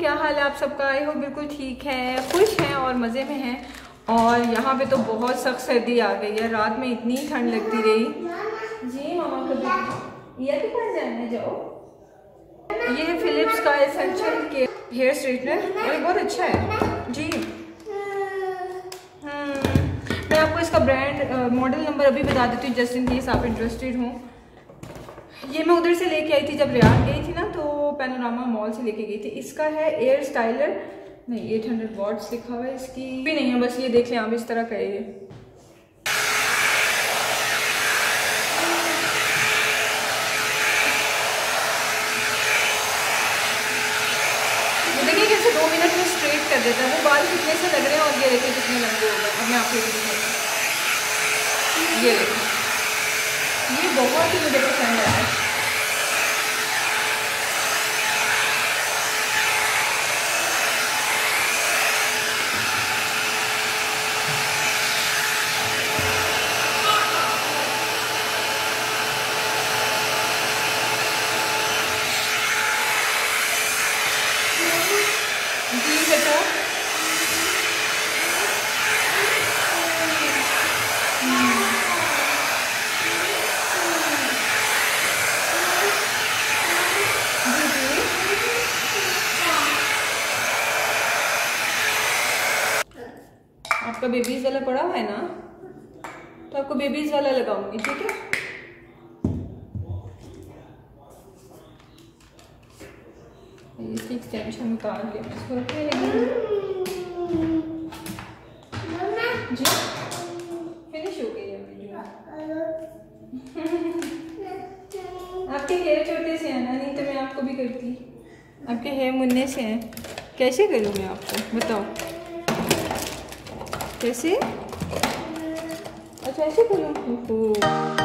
क्या हाल है आप सबका? आई हो बिल्कुल ठीक है, खुश हैं और मज़े में हैं। और यहाँ पे तो बहुत सख्त सर्दी आ गई है, रात में इतनी ठंड लगती रही। जी मामा को ये के पास जाने जाओ। ये है फिलिप्स का एसेंशियल के हेयर स्ट्रेटनर और बहुत अच्छा है जी। मैं आपको इसका ब्रांड मॉडल नंबर अभी बता देती हूँ जस्ट इन केस आप इंटरेस्टेड हों। ये मैं उधर से लेके आई थी जब रियाद गई थी ना, तो पैनोरामा मॉल से लेके गई थी। इसका है एयर स्टाइलर, नहीं 800 वॉट्स लिखा हुआ है, इसकी भी नहीं है, बस ये देख लें आप इस तरह का है। देखिए कैसे 2 मिनट में स्ट्रेट कर देता है। वो बाल कितने से लग रहे हैं और ये देखिए कितने लंबे हो गए। अब मैं आपको ये देखिए, ये बहुत ही मुझे पसंद आया। जी बेटा, आपका बेबीज वाला पड़ा हुआ है ना, तो आपको बेबीज वाला लगाऊंगी, ठीक है? इसकी एक्सटेंशन निकाल के इसको रखने लगी। जी फिनिश हो गई है वीडियो। आपके हेयर छोटे से हैं ना, नहीं तो मैं आपको भी करती। आपके हेयर मुन्ने से हैं, कैसे करूँ मैं आपको बताओ? कैसे? अच्छा ऐसे करूँ?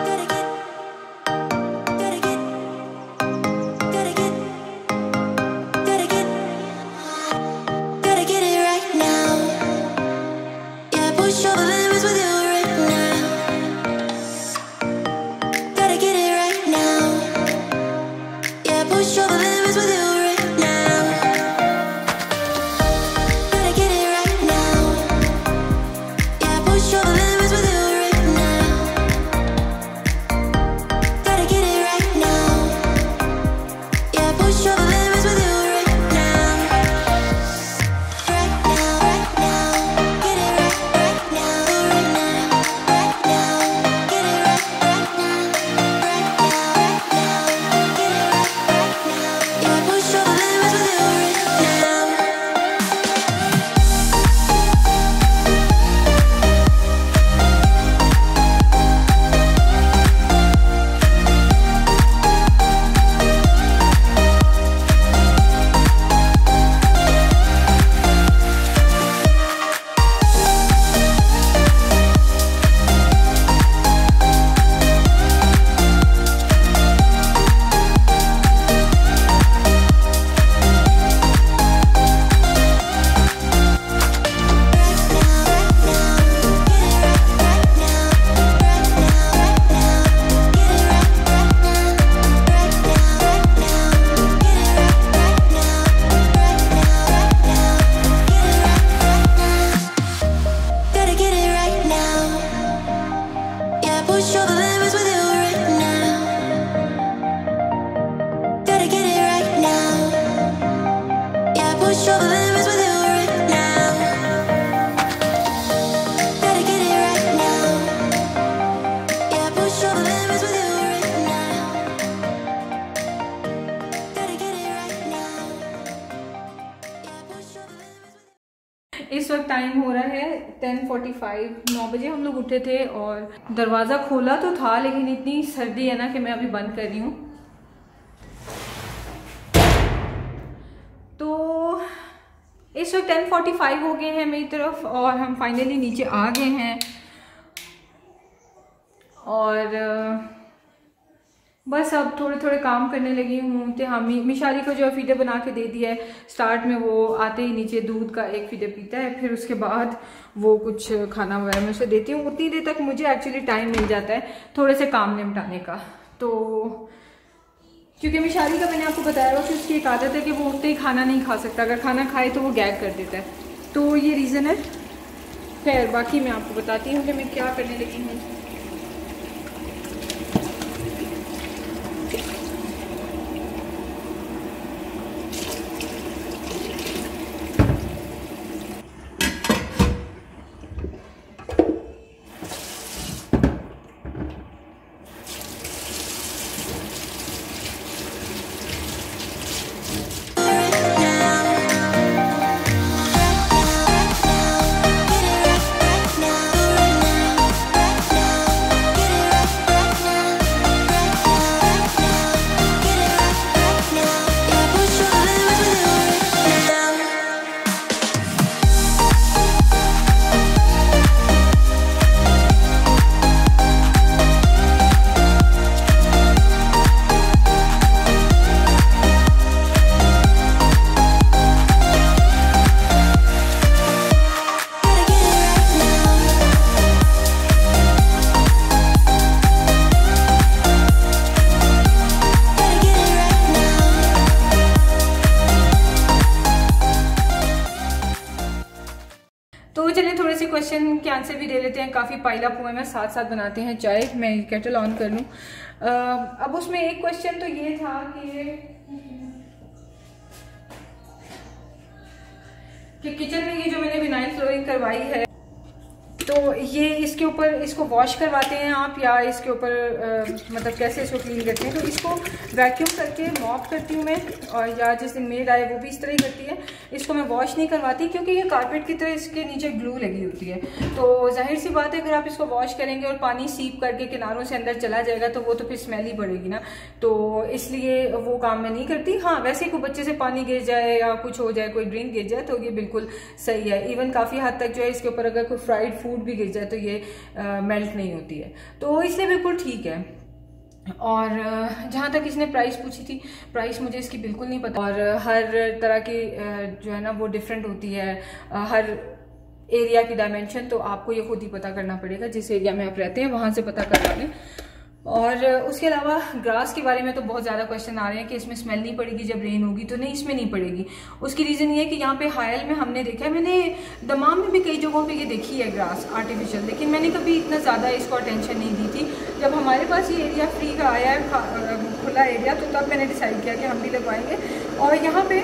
इस वक्त टाइम हो रहा है 10:45। 9 बजे हम लोग उठे थे और दरवाज़ा खोला तो था, लेकिन इतनी सर्दी है ना कि मैं अभी बंद कर रही हूँ। तो इस वक्त 10:45 हो गए हैं मेरी तरफ और हम फाइनली नीचे आ गए हैं। और बस अब थोड़े थोड़े काम करने लगी हूँ। तो हम मिशाली को जो फीडर बना के दे दिया है, स्टार्ट में वो आते ही नीचे दूध का एक फीडर पीता है, फिर उसके बाद वो कुछ खाना वगैरह मैं उसे देती हूँ। उतनी देर तक मुझे एक्चुअली टाइम मिल जाता है थोड़े से काम निपटाने का। तो क्योंकि मिशारी का मैंने आपको बताया हुआ कि उसकी एक आदत है कि वो उठते ही खाना नहीं खा सकता, अगर खाना खाए तो वो गैग कर देता है, तो ये रीज़न है। खैर बाकी मैं आपको बताती हूँ कि मैं क्या करने लगी हूँ। तो चलिए थोड़े से क्वेश्चन के आंसर भी दे लेते हैं, काफ़ी पाइलअप हुए हैं, साथ साथ बनाते हैं चाय। मैं केटल ऑन कर लूँ। अब उसमें एक क्वेश्चन तो ये था कि किचन में ये जो मैंने विनाइल फ्लोरिंग करवाई है, तो ये इसके ऊपर इसको वॉश करवाते हैं आप या इसके ऊपर मतलब कैसे इसको क्लीन करते हैं? तो इसको वैक्यूम करके मॉप करती हूँ मैं, और या जिस दिन मेड आए वो भी इस तरह ही करती है। इसको मैं वॉश नहीं करवाती क्योंकि ये कारपेट की तरह इसके नीचे ग्लू लगी होती है, तो जाहिर सी बात है अगर आप इसको वॉश करेंगे और पानी सीप करके किनारों से अंदर चला जाएगा तो वो तो फिर स्मेल ही पड़ेगी ना, तो इसलिए वो काम मैं नहीं करती। हाँ, वैसे कोई बच्चे से पानी गिर जाए या कुछ हो जाए, कोई ड्रिंक गिर जाए तो ये बिल्कुल सही है। इवन काफ़ी हद तक जो है इसके ऊपर अगर कोई फ्राइड फूड भी गिर जाए तो ये मेल्ट नहीं होती है, तो इसलिए बिल्कुल ठीक है। और जहाँ तक इसने प्राइस पूछी थी, प्राइस मुझे इसकी बिल्कुल नहीं पता, और हर तरह की जो है ना वो डिफरेंट होती है, हर एरिया की डायमेंशन, तो आपको ये खुद ही पता करना पड़ेगा, जिस एरिया में आप रहते हैं वहाँ से पता करवा लें। और उसके अलावा ग्रास के बारे में तो बहुत ज़्यादा क्वेश्चन आ रहे हैं कि इसमें स्मेल नहीं पड़ेगी जब रेन होगी, तो नहीं, इसमें नहीं पड़ेगी। उसकी रीज़न ये है कि यहाँ पे हायल में हमने देखा है, मैंने दमाम में भी कई जगहों पे ये देखी है ग्रास आर्टिफिशियल, लेकिन मैंने कभी इतना ज़्यादा इसको अटेंशन नहीं दी थी। जब हमारे पास ये एरिया फ्री का आया है, खुला एरिया, तो तब मैंने डिसाइड किया कि हम भी लगवाएंगे। और यहाँ पे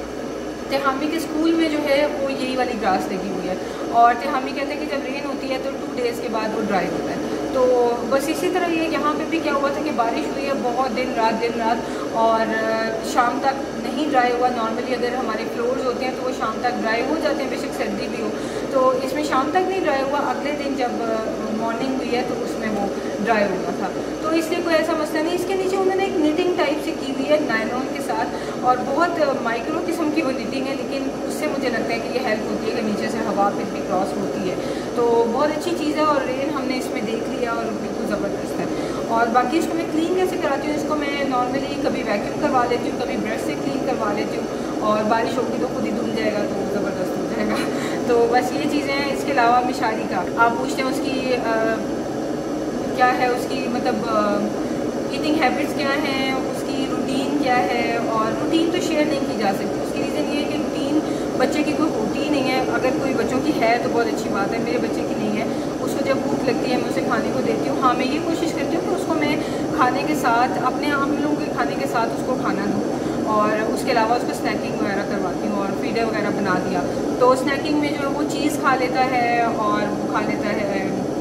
तेहामी के स्कूल में जो है वो यही वाली ग्रास लगी हुई है, और तेहामी कहते हैं कि जब रेन होती है तो 2 डेज़ के बाद वो ड्राई होता है। तो बस इसी तरह ये यहाँ पे भी क्या हुआ था कि बारिश हुई है बहुत दिन रात, और शाम तक नहीं ड्राई हुआ। नॉर्मली अगर हमारे फ्लोर्स होते हैं तो वो शाम तक ड्राई हो जाते हैं, बेशक सर्दी भी हो, तो इसमें शाम तक नहीं ड्राई हुआ। अगले दिन जब मॉर्निंग हुई है तो उसमें वो ड्राई हो गया था, तो इसलिए कोई ऐसा मसला नहीं। इसके नीचे उन्होंने एक निटिंग टाइप से की हुई है नायलॉन के साथ, और बहुत माइक्रो किस्म की वो निटिंग है, लेकिन उससे मुझे लगता है कि ये हेल्प होती है कि नीचे से हवा फिर भी क्रॉस होती है, तो बहुत अच्छी चीज़ है। और रेन हमने इसमें देख लिया और बिल्कुल ज़बरदस्त है। और बाकी इसको मैं क्लीन कैसे कराती हूँ, इसको मैं नॉर्मली कभी वैक्यूम करवा लेती हूँ, कभी ब्रश से क्लीन करवा लेती हूँ, और बारिश होगी तो खुद ही धुल जाएगा तो ज़बरदस्त हो जाएगा। तो बस ये चीज़ें हैं। इसके अलावा मिशारी का आप पूछते हैं उसकी क्या है, उसकी मतलब ईटिंग हैबिट्स क्या हैं, उसकी रूटीन क्या है, और रूटीन तो शेयर नहीं की जा सकती। उसकी रीज़न ये है कि रूटीन बच्चे की कोई होती ही नहीं है। अगर कोई बच्चों की है तो बहुत अच्छी बात है, मेरे बच्चे की नहीं है। उसको जब भूख लगती है मैं उसे खाने को देती हूँ। हाँ, मैं ये कोशिश करती हूँ कि उसको मैं खाने के साथ, अपने हम लोगों के खाने के साथ उसको खाना दूँ, और उसके अलावा उसको स्नैकिंग वगैरह करवाती हूँ, और फीडर वगैरह बना दिया तो स्नैकिंग में जो है वो चीज़ खा लेता है, और वो खा लेता है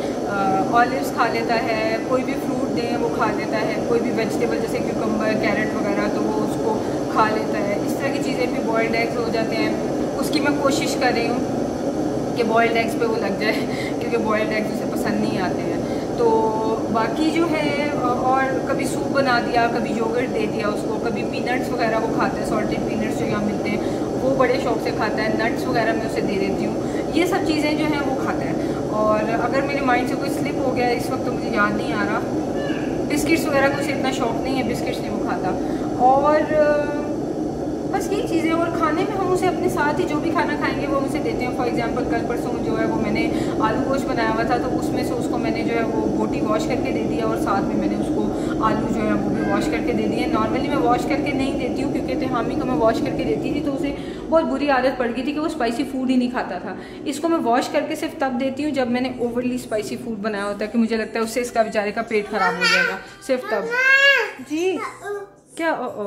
ऑलिव्स खा लेता है, कोई भी फ्रूट दें वो खा लेता है, कोई भी वेजिटेबल जैसे क्यूकम्बर, कैरेट वगैरह तो वो उसको खा लेता है। इस तरह की चीज़ें। फिर बॉयल्ड एग्स हो जाते हैं, उसकी मैं कोशिश कर रही हूँ कि बॉयल्ड एग्स पे वो लग जाए क्योंकि बॉयल्ड एग्स उसे पसंद नहीं आते हैं। तो बाकी जो है, और कभी सूप बना दिया, कभी योगर्ट दे दिया उसको, कभी पीनट्स वगैरह वो खाता है, सॉल्टेड पीनट्स जो यहाँ मिलते हैं वो बड़े शौक से खाता है। नट्स वगैरह मैं उसे दे देती हूँ, ये सब चीज़ें जो हैं वो खाता है। और अगर मेरे माइंड से कोई स्लिप हो गया, इस वक्त तो मुझे याद नहीं आ रहा, बिस्किट्स वगैरह को उसे इतना शौक नहीं है, बिस्किट्स नहीं वो खाता। और बस यही चीज़ें। और खाने में हम उसे अपने साथ ही जो भी खाना खाएंगे वो हम उसे देते हैं। फॉर एग्जांपल कल परसों जो है वो मैंने आलू गोश्त बनाया हुआ था, तो उसमें से उसको मैंने जो है वो बोटी वॉश करके दे दिया, और साथ में मैंने उसको आलू जो है वो भी वॉश करके दे दिए। नॉर्मली मैं वॉश करके नहीं देती हूँ क्योंकि तहामी को मैं वॉश करके देती थी तो उसे बहुत बुरी आदत पड़ गई थी कि वो स्पाइसी फूड ही नहीं खाता था। इसको मैं वॉश करके सिर्फ तब देती हूँ जब मैंने ओवरली स्पाइसी फूड बनाया होता है कि मुझे लगता है उससे इसका बेचारे का पेट खराब हो जाएगा, सिर्फ तब। जी क्या? ओ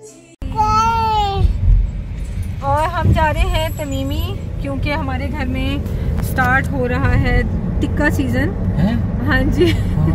और हम जा रहे हैं तमीमी क्योंकि हमारे घर में स्टार्ट हो रहा है टिक्का सीजन। हाँ जी।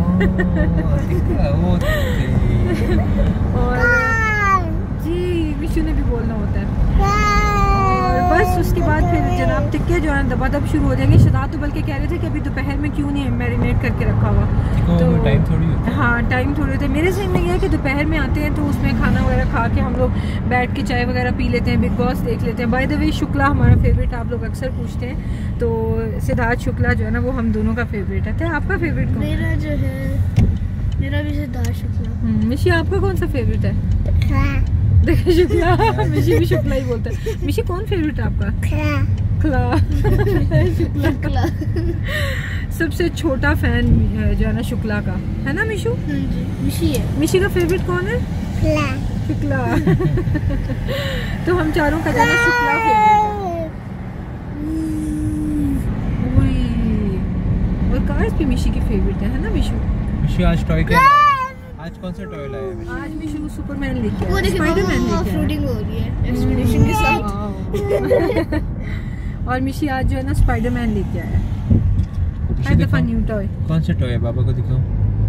और जी विशु ने भी बोलना होता है। और बस उसके बाद फिर जनाब टिक्के जो है दबादब शुरू हो जाएंगे। शदाब तो बल्कि कह रहे थे कि अभी दोपहर में क्यों नहीं मैरिनेट करके रखा हुआ, तो टाइम थोड़ी होता है। हाँ टाइम थोड़े होते हैं। मेरे सहन में यह है कि दोपहर में आते हैं तो उसमें खाना वगैरह खा के हम लोग बैठ के चाय वगैरह पी लेते हैं, बिग बॉस देख लेते हैं। बाय द वे शुक्ला हमारा फेवरेट, आप लोग अक्सर पूछते हैं, तो सिद्धार्थ शुक्ला जो है ना वो हम दोनों का फेवरेट है। आपका फेवरेट कौन? मेरा जो है मेरा भी सिद्धार्थ शुक्ला। मिशी आपका कौन सा फेवरेट है? देखिए शुक्ला, मिशी भी शुक्ला ही बोलता है। मिशी कौन फेवरेट है आपका? शुक्ला। सबसे छोटा फैन जो है ना शुक्ला का, है ना मिशु? मिशी है। मिशी का फेवरेट कौन है? शुक्ला। तो हम चारों का जाना शुक्ला फेवरेट है। और कार्स भी मिशी की फेवरेट है ना मिशु? मिशु आज टॉय क्या? आज कौन सा टॉय लाया है? आज मिशु सुपरमैन लेके वो आया, स्पाइडरमैन लेके आया। फ्रूटिंग हो रही है एक्सपीडिशन के साथ। और मिशी आज जो है ना स्पाइडरमैन लेके आया। हर दफा न्यू टॉय। कौन सा टॉय है? बाबा को दिखाओ।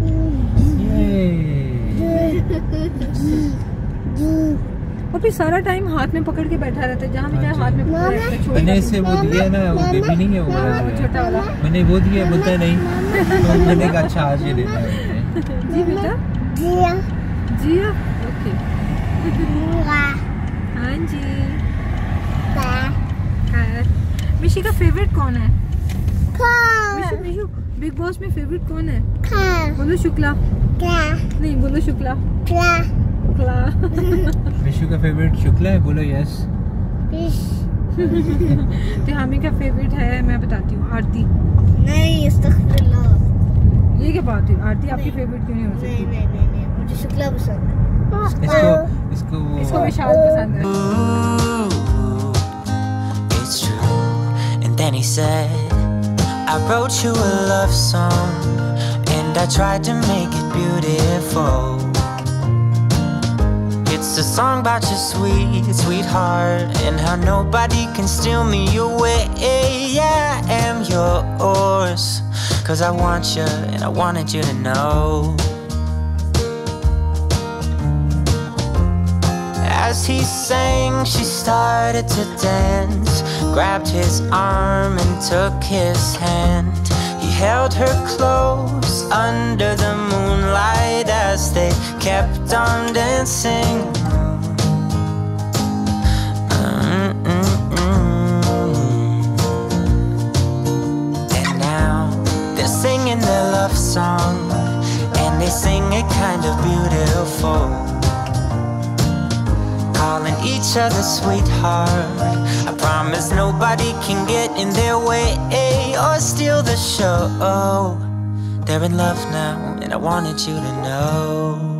और फिर सारा टाइम हाथ में पकड़ के बैठा रहता है, जहाँ भी जाए हाथ में पकड़ रहता है। मैंने इससे वो दिया ना, वो बेबी नहीं है वो छोटा वाला, मैंने वो दिया, बोलता है नहीं, तो मैंने कहा अच्छा आज ये देता है। जी बेटा जी ओके। हाँ जी। मिशी का फेवरेट कौन है? मिशु बिग बॉस में फेवरेट कौन है? बोलो शुक्ला। नहीं बोलो शुक्ला। मिशु का फेवरेट शुक्ला है, बोलो यस। तहामी का फेवरेट है, मैं बताती हूँ, आरती। नहीं अस्तगफिरुल्लाह। ये क्या बात है? आरती आपकी फेवरेट क्यों नहीं हो सकती? नहीं मुझे शुक्ला पसंद है। इसको विशाल पसंद है। It's true. And then he said, I wrote you a love song and I tried to make it beautiful. It's a song about your sweet, sweetheart and how nobody can steal me away. Yeah, I am yours 'cause I want you and I wanted you to know. As he sang, she started to dance, grabbed his arm and took his hand. He held her close under the moonlight as they kept on dancing. And now they're singing their love song, and they sing it kind of beautiful, calling each other sweetheart. I promise nobody can get in their way or steal the show. They're in love now and I wanted you to know.